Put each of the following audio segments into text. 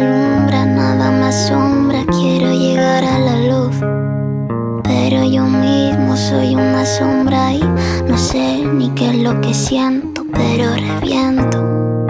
alumbra, nada me asombra. Quiero llegar a la luz, pero yo mismo soy una sombra y no sé ni qué es lo que siento, pero reviento.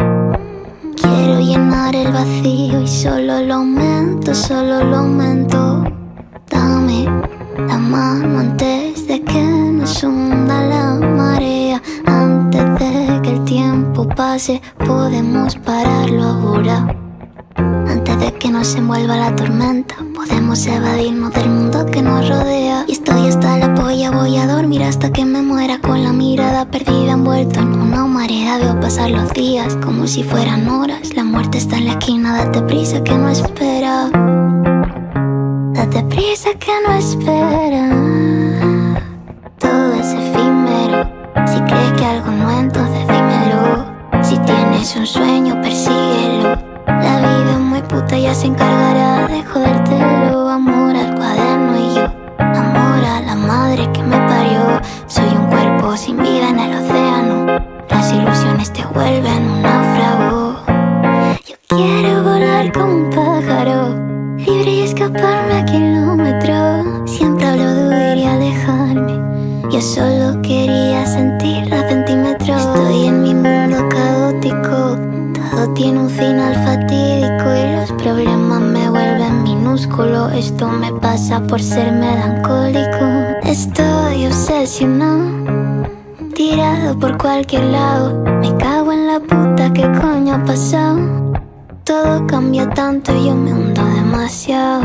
Quiero llenar el vacío y solo lo aumento, solo lo aumento. Dame la mano antes de que nos hunda la marea. Antes de que el tiempo pase, podemos pararlo ahora. Antes de que nos envuelva la tormenta, podemos evadirnos del mundo que nos rodea. Y estoy hasta la polla, voy a dormir hasta que me muera, con la mirada perdida envuelto en una marea. Veo pasar los días como si fueran horas. La muerte está en la esquina, date prisa que no espera. Date prisa que no espera. Todo es efímero. Si crees que algo no, entonces dímelo. Si tienes un sueño, persíguelo. La vida es muy puta, ya se encargará de jodértelo. Amor al cuaderno y yo, amor a la madre que me parió. Soy un cuerpo sin vida en el océano. Las ilusiones te vuelven un náufrago. Yo quiero volar como un pájaro, libre y escaparme a kilómetros. Siempre hablo de huir y alejarme. Yo solo quería sentir a centímetros. Estoy en mi mundo caótico. Todo tiene un final fatídico y los problemas me vuelven minúsculo. Esto me pasa por ser melancólico. Estoy obsesionado, tirado por cualquier lado. Me cago en la puta, ¿qué coño ha pasado? Todo cambia tanto y yo me hundo demasiado.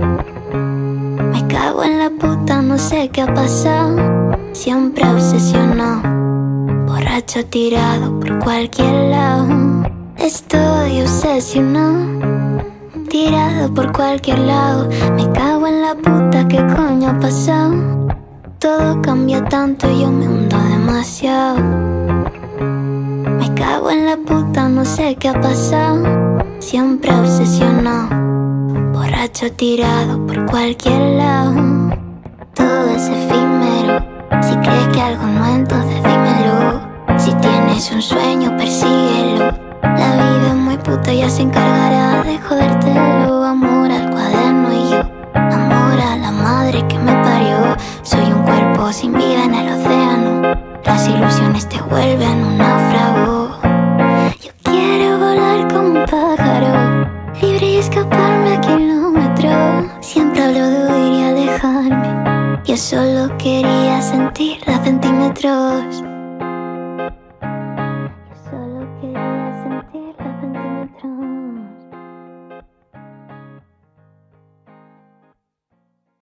Me cago en la puta, no sé qué ha pasado. Siempre obsesionado, borracho tirado por cualquier lado. Estoy obsesionado, tirado por cualquier lado. Me cago en la puta, ¿qué coño ha pasado? Todo cambia tanto y yo me hundo demasiado. Me cago en la puta, no sé qué ha pasado. Siempre obsesionado, borracho tirado por cualquier lado. Todo es efímero. Si crees que algo no, entonces dímelo. Si tienes un sueño, persíguelo. La vida es muy puta, ya se encargará de jodértelo. Amor al cuaderno y yo, amor a la madre que me parió. Soy un cuerpo sin vida en el océano. Las ilusiones te vuelven un náufrago. Yo quiero volar como un pájaro, libre y escaparme a kilómetros. Siempre hablo de huir y alejarme. Yo solo quería sentir a centímetros.